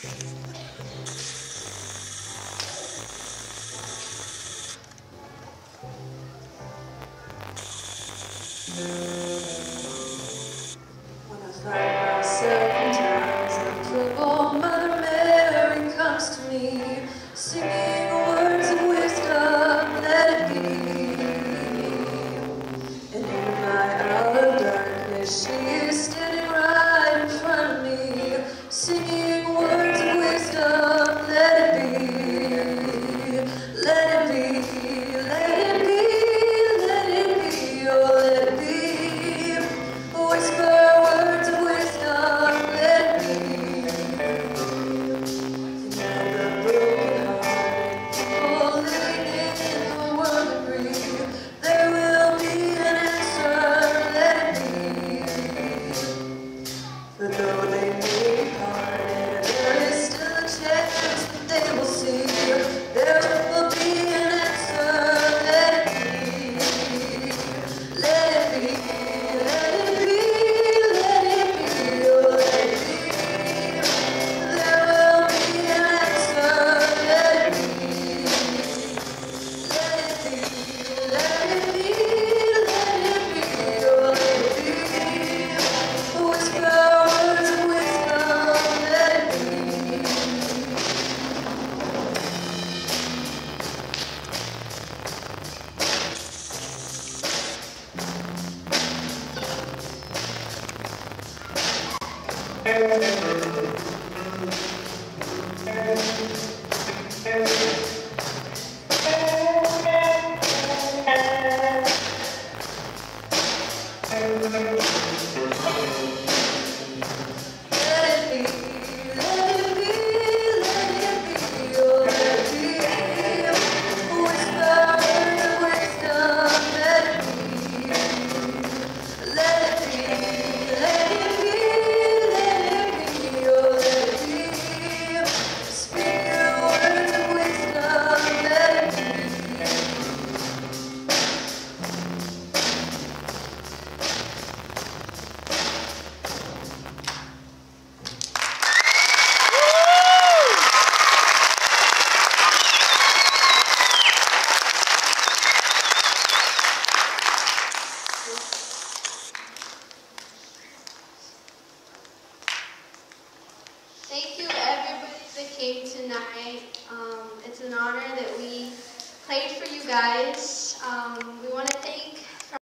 When I find myself in times of trouble, Mother Mary comes to me, singing words of wisdom, let it be. And in my hour of darkness, she is standing right in front of me, singing words of wisdom, let it be. Let it be, let it be, let it be, oh let it be. Whisper words of wisdom, let it be. And now the broken-hearted people living in the world agree, there will be an answer, let it be. For though they may be parted, there is still a chance that they will see, there will be an answer, let it be. Let it be. Thank you everybody that came tonight. It's an honor that we played for you guys.